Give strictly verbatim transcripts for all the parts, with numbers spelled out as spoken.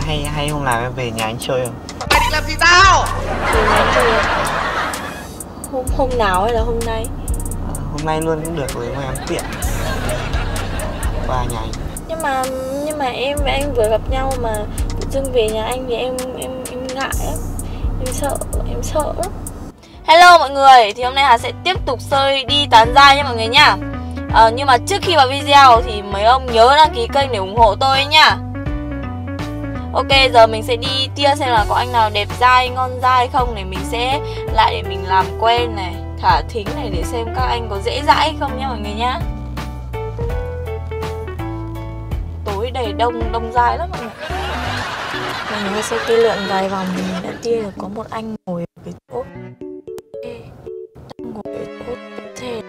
hay hay hôm nào em về nhà anh chơi không? Mày định làm gì tao? Về nhà anh chơi hôm hôm nào hay là hôm nay? À, hôm nay luôn cũng được, với mà em tiện qua nhà anh. Nhưng mà nhưng mà em và anh vừa gặp nhau mà tự dưng về nhà anh thì em em em ngại lắm, em sợ em sợ lắm. Hello mọi người, thì hôm nay Hà sẽ tiếp tục series đi tán giai nha mọi người nhá. À, nhưng mà trước khi vào video thì mấy ông nhớ đăng ký kênh để ủng hộ tôi nhá. Ok, giờ mình sẽ đi tia xem là có anh nào đẹp dai, ngon dai không, để mình sẽ lại để mình làm quen này, thả thính này để xem các anh có dễ dãi không nhá mọi người nhá. Tối đầy đông, đông dai lắm mọi người. Mọi người sẽ tia lượn vài vòng thì mình đã tia được có một anh ngồi ở cái chỗ đang ngồi ở chỗ xe.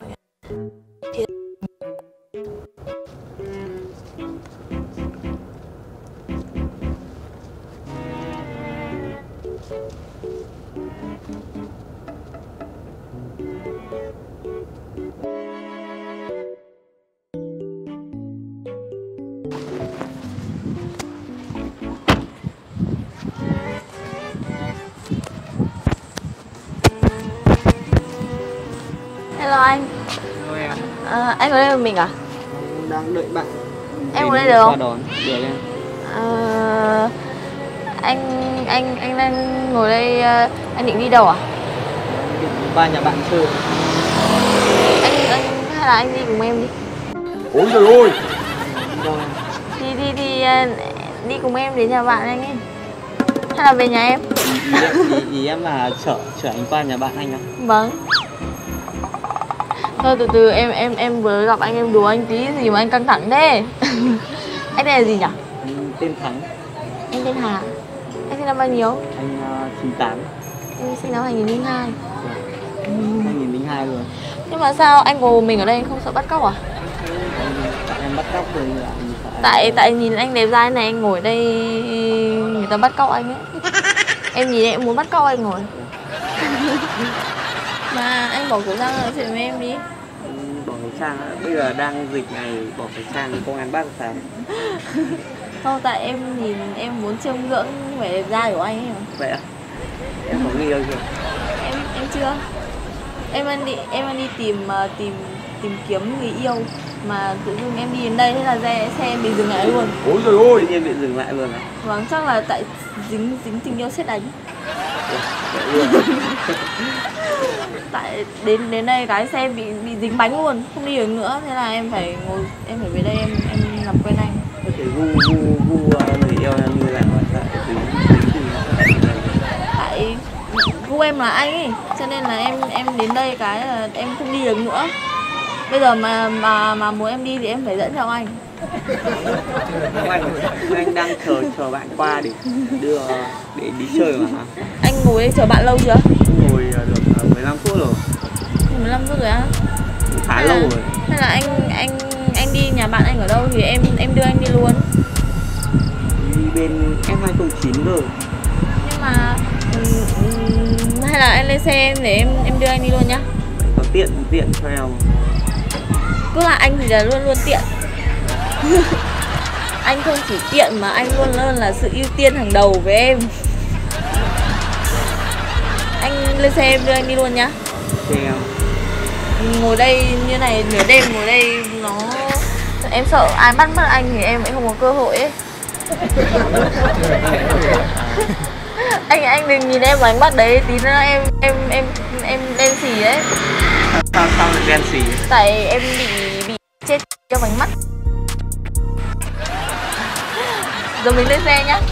Hello anh. Hello em. À, anh ở đây một mình à? Đang đợi bạn. Em ở đây được không? Đón. Được em. À, anh anh anh đang ngồi đây, anh định đi đâu à? Định qua nhà bạn chơi. Anh anh hay là anh đi cùng em đi. Ôi trời ơi. Đâu em? Đi đi đi đi cùng em đến nhà bạn anh ấy. Hay là về nhà em? Ý, ý, ý em là chở chở anh qua nhà bạn anh à? Vâng. Thôi từ từ, em em em vừa gặp anh em đùa anh tí gì mà anh căng thẳng thế. Anh đây là gì nhỉ? Anh tên Thắng. Em tên Hà. Anh sinh năm bao nhiêu? Anh uh, chín tám. Em sinh năm hai nghìn lẻ hai. Ừ. hai nghìn lẻ hai rồi. Nhưng mà sao anh ngồi mình ở đây anh không sợ bắt cóc à? Tại em bắt cóc rồi là anh sợ. Tại tại nhìn anh đẹp trai này, anh ngồi đây người ta bắt cóc anh ấy. Em nhìn em muốn bắt cóc anh ngồi. Mà anh bỏ khẩu trang nói chuyện với em đi. Bỏ khẩu trang, bây giờ đang dịch này, bỏ khẩu trang công an bắt sao? Không, tại em nhìn em muốn chiêm ngưỡng vẻ đẹp trai của anh ấy mà. Vậy à? Em có nghi đâu chưa? Em em chưa. Em đang đi em đang đi tìm tìm tìm kiếm người yêu mà tự dưng em đi đến đây thế là xe xe em bị dừng lại luôn. Ôi trời ơi, tự nhiên bị dừng lại luôn à? Vâng, chắc là tại dính dính tình yêu sét đánh. Tại đến đến đây cái xe bị bị dính bánh luôn, không đi được nữa, thế là em phải ngồi em phải về đây em em làm quen anh. Có thể gu gu gu người yêu em như nào mà tại dính dính gì? Tại gu em là anh ấy, cho nên là em em đến đây cái là em không đi được nữa. Bây giờ mà mà mà muốn em đi thì em phải dẫn theo anh. Anh, anh đang chờ chờ bạn qua để đưa để đi chơi mà. Anh ngồi đây chờ bạn lâu chưa? Ngồi được mười lăm phút rồi. mười lăm phút rồi á? Khá hay lâu là, rồi. Hay là anh anh anh đi nhà bạn anh ở đâu thì em em đưa anh đi luôn. Đi bên F hai không chín rồi. Nhưng mà um, hay là anh lên xe em để em em đưa anh đi luôn nhá. Có tiện tiện cho em. Cứ là anh thì là luôn luôn tiện. Anh không chỉ tiện mà anh luôn luôn là sự ưu tiên hàng đầu với em. Anh lên xe em đưa anh đi luôn nhá. Ok em. Ngồi đây như này nửa đêm ngồi đây nó em sợ ai bắt mất anh thì em lại không có cơ hội ấy. anh anh đừng nhìn em vào ánh mắt đấy, tí nữa em em em em đen xì đấy. Sao sao lại đen xì? Tại em bị bị chết trong ánh mắt. Giờ mình lên xe nhá.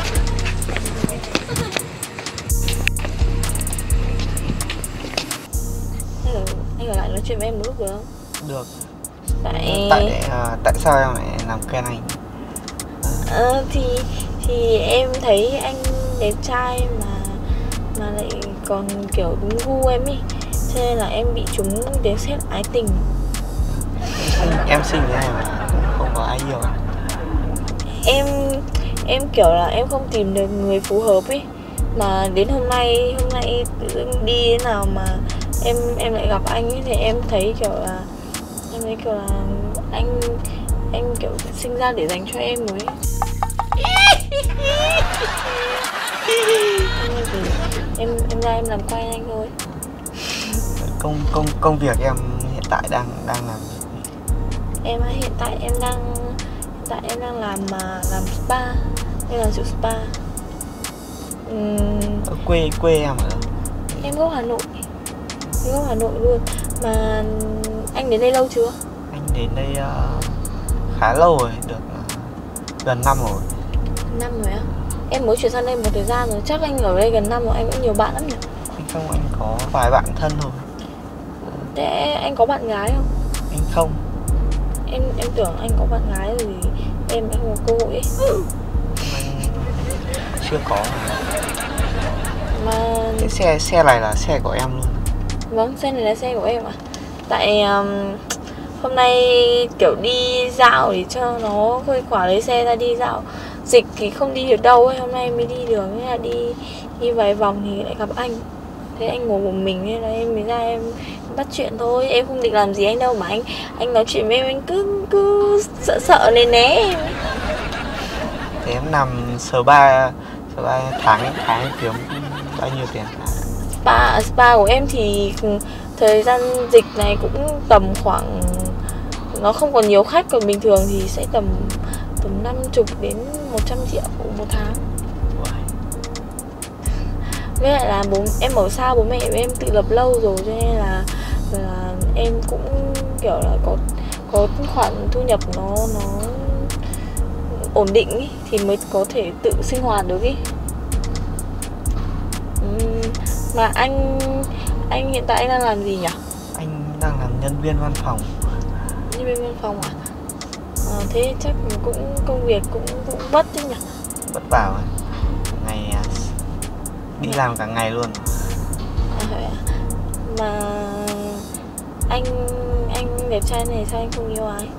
Anh ở lại nói chuyện với em một lúc được không? Được. Tại Tại à, tại sao em lại làm quen anh? À, thì thì em thấy anh đẹp trai mà mà lại còn kiểu đúng gu em ý, cho nên là em bị trúng đến xét ái tình. Em, em xinh thế này mà không có ai yêu à? Em em kiểu là em không tìm được người phù hợp ý, mà đến hôm nay hôm nay tự dưng đi thế nào mà em em lại gặp anh ấy thì em thấy kiểu là em thấy kiểu là anh anh kiểu sinh ra để dành cho em rồi ấy. Thì em em ra em làm quen anh thôi. Công công công việc em hiện tại đang đang làm gì? Em hiện tại em đang hiện tại em đang làm mà làm spa, em làm chủ spa. Uhm, Ở quê quê em ở đâu? em gốc Hà Nội, em gốc Hà Nội luôn. Mà anh đến đây lâu chưa? Anh đến đây uh, khá lâu rồi, được uh, gần năm rồi. Năm rồi á? Em mới chuyển sang đây một thời gian rồi, chắc anh ở đây gần năm rồi, anh cũng nhiều bạn lắm nhỉ? Anh không, anh có vài bạn thân thôi. Thế anh có bạn gái không? Anh không. Em em tưởng anh có bạn gái rồi thì em đã không có cơ hội ấy. Anh chưa có. Mà Cái xe xe này là xe của em luôn. vâng, xe này là xe của em à? Tại um, hôm nay kiểu đi dạo để cho nó khuây khỏa, lấy xe ra đi dạo. Dịch thì không đi được đâu ấy, hôm nay mới đi được, nên là đi đi vài vòng thì lại gặp anh. Thế anh ngồi một mình nên là em mới ra em bắt chuyện thôi, em không định làm gì anh đâu mà anh anh nói chuyện với em anh cứ cứ sợ sợ né né em. Thế em làm spa spa tháng tháng em kiếm bao nhiêu tiền? Spa spa của em thì thời gian dịch này cũng tầm khoảng, nó không còn nhiều khách, còn bình thường thì sẽ tầm tầm năm mươi đến một trăm triệu một tháng. Với lại là bố em ở xa bố mẹ em tự lập lâu rồi, cho nên là là em cũng kiểu là có có khoản thu nhập nó nó ổn định ý, thì mới có thể tự sinh hoạt được ý. Uhm, mà anh anh hiện tại anh đang làm gì nhỉ? Anh đang làm nhân viên văn phòng. Nhân viên văn phòng à? À thế chắc cũng công việc cũng cũng vất chứ nhỉ? Vất vả rồi. Ngày đi làm cả ngày luôn. À, mà anh anh đẹp trai này sao anh không yêu ai?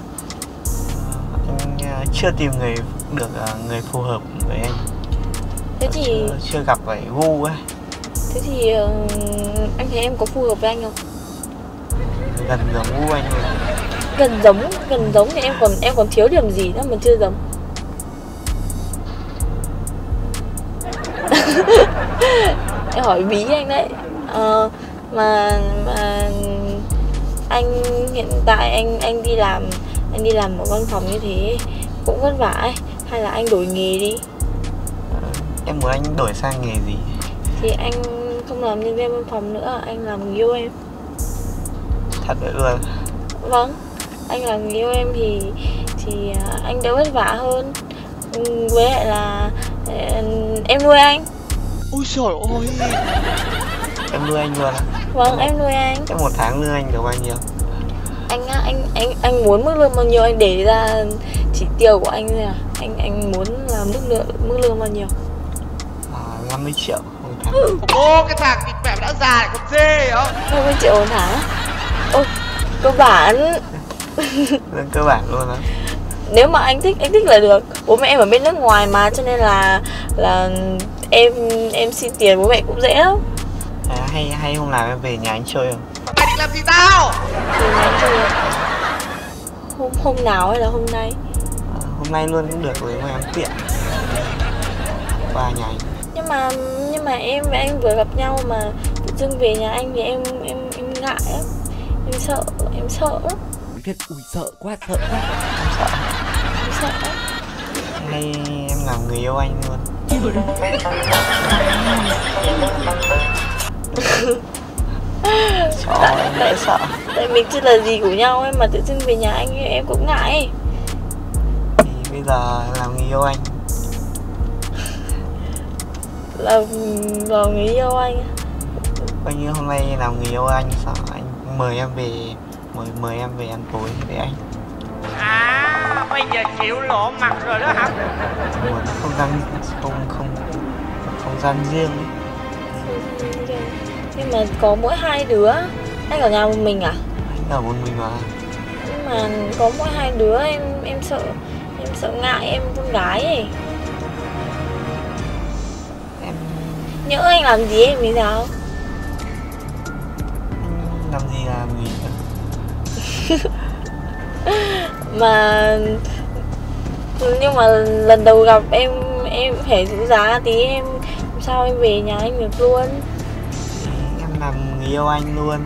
Anh chưa tìm người được người phù hợp với anh. Thế thì chưa, chưa gặp phải gu ấy. Thế thì uh, anh thấy em có phù hợp với anh không? Gần giống gu anh rồi. Gần giống, gần giống thì em còn em còn thiếu điểm gì nữa mà chưa giống? Em hỏi bí anh đấy. Uh, mà mà anh hiện tại anh anh đi làm anh đi làm ở văn phòng như thế cũng vất vả ấy, hay là anh đổi nghề đi? Em muốn anh đổi sang nghề gì? Thì anh không làm nhân viên văn phòng nữa, anh làm người yêu em. Thật vậy luôn? Vâng, anh làm người yêu em thì thì anh đỡ vất vả hơn. Với lại là em nuôi anh. Ôi trời ơi. Em nuôi anh luôn à? Vâng, em nuôi anh. Em một tháng lương anh được bao nhiêu? Anh á, anh anh anh muốn mức lương bao nhiêu anh để ra chỉ tiêu của anh thôi à? Anh anh muốn là mức lương mức lương bao nhiêu? À, năm mươi triệu một tháng. Ô cái thằng thịt mẹ đã già lại còn dê không? năm mươi triệu một tháng. Ôi, cơ bản. Lương cơ bản luôn á. Nếu mà anh thích, anh thích là được. Bố mẹ em ở bên nước ngoài mà, cho nên là là em em xin tiền bố mẹ cũng dễ lắm. À, hay hay hôm nào em về nhà anh chơi không? Mày định làm gì tao? Về nhà anh chơi hôm hôm nào hay là hôm nay? À, hôm nay luôn cũng được, nếu mà em tiện qua nhà anh. Nhưng mà nhưng mà em với anh vừa gặp nhau mà tự dưng về nhà anh thì em em em ngại lắm. Em sợ, em sợ lắm. Thật ui sợ quá, sợ quá. Em sợ. Em sợ lắm. Hay em làm người yêu anh luôn. Trời ơi, em dễ sợ. Tại mình chưa là gì của nhau ấy, mà tự dưng về nhà anh em cũng ngại ấy. Thì bây giờ làm người yêu anh. Là vào người yêu anh. Coi như hôm nay làm người yêu anh, sao anh mời em về, mời mời em về ăn tối với anh. À bây giờ chịu lộ mặt rồi đó hả? Một không gian không không không gian riêng ấy. Nhưng mà có mỗi hai đứa. Anh ở nhà một mình à? Anh ở một mình mà. Nhưng mà có mỗi hai đứa em em sợ em sợ ngại em con gái ấy. Em Nhỡ anh làm gì em thì sao? anh làm gì làm gì nữa. Mà nhưng mà lần đầu gặp em em phải giữ giá tí, em làm sao em về nhà anh được luôn. Thì em làm người yêu anh luôn.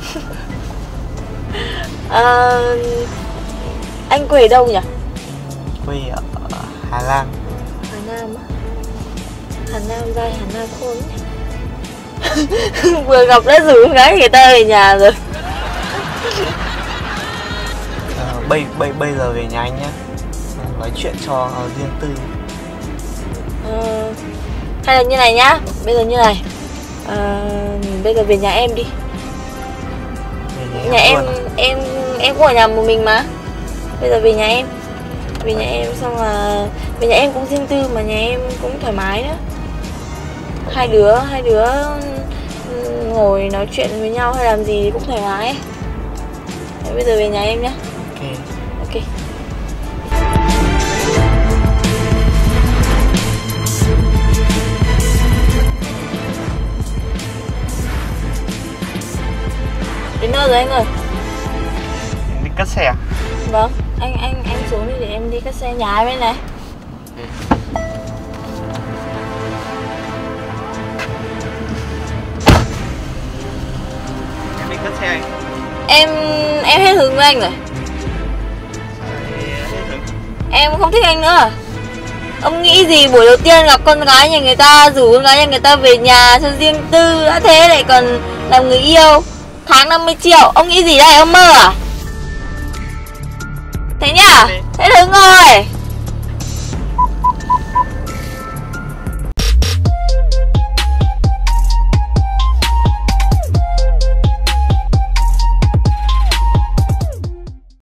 À, anh quê ở đâu nhỉ? Quê ở Hà Lan. Hà Nam á? Hà Nam dai, Hà Nam khôn nhỉ. Vừa gặp đã rủ con gái người ta về nhà rồi. Ờ, bây, bây, bây giờ về nhà anh nhé, nói chuyện cho uh, riêng tư. Ờ, hay là như này nhá, bây giờ như này, à, bây giờ về nhà em đi. Về Nhà em, luôn à? em em cũng ở nhà một mình mà. Bây giờ về nhà em, về nhà em xong là về nhà em cũng riêng tư mà nhà em cũng thoải mái nữa. Hai đứa, hai đứa ngồi nói chuyện với nhau hay làm gì cũng thoải mái ấy. Đấy, bây giờ về nhà em nhá. Ok. Ok. Đến nơi rồi anh ơi. Đi cất xe à? Vâng, anh anh anh xuống đi để em đi cất xe nhà em bên này. Em đi cất xe anh. Em em hết hứng với anh rồi. Hết hứng. Em không thích anh nữa. Ông nghĩ gì buổi đầu tiên gặp con gái nhà người ta, rủ con gái nhà người ta về nhà cho riêng tư, đã thế lại còn làm người yêu, tháng năm mươi triệu, ông nghĩ gì đây, ông mơ à? Thế nhá, hết hứng rồi.